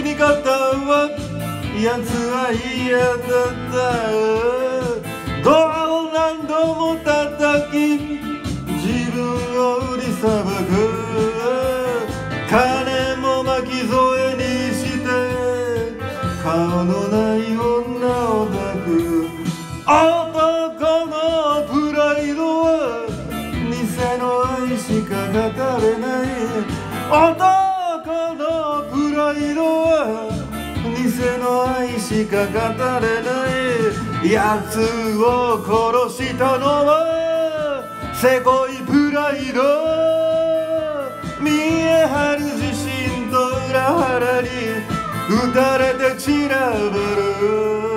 り方はやつは嫌だったドアを何度も叩き自分を売りさばく金も巻き添えにして顔のない女を抱く男のプライドは偽の愛しか語れない男のプライドは偽の愛しか語れない奴を殺したのはせこいプライド見え張る自信と裏腹に打たれて散らばる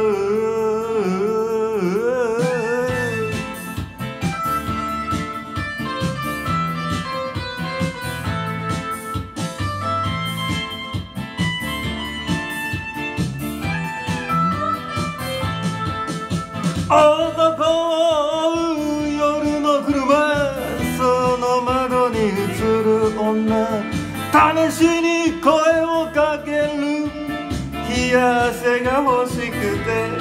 男を追う夜の車その窓に映る女試しに声をかける冷や汗が欲しくて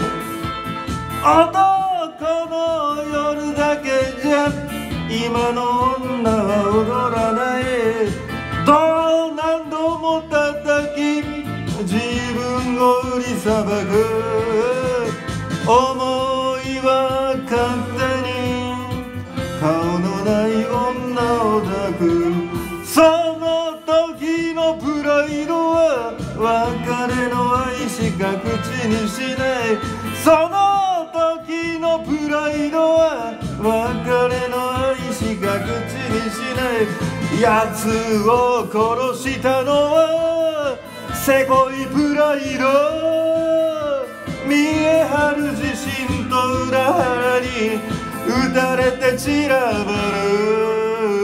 男の夜だけじゃ今の女は踊らないドアを何度も叩き自分を売りさばく思いは勝手に顔のない女を抱くその時のプライドは別れの愛しか口にしないその時のプライドは別れの愛しか口にしない奴を殺したのはせこいプライド見え張る自信と裏腹に打たれて散らばる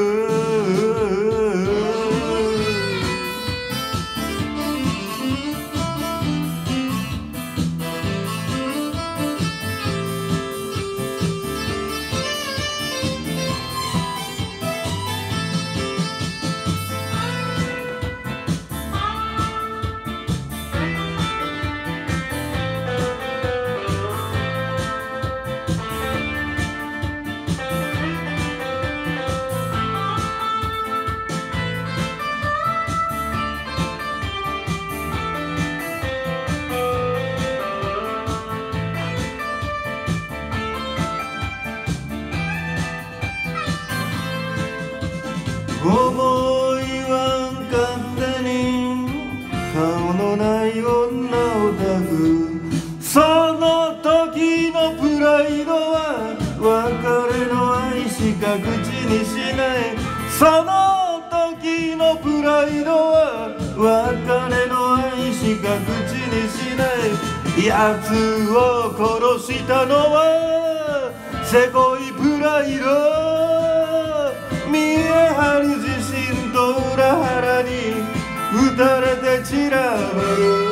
思いは勝手に顔のない女を抱くその時のプライドは別れの愛しか口にしないその時のプライドは別れの愛しか口にしない奴を殺したのはせこいプライド見え張る自信と裏腹に打たれて散らばる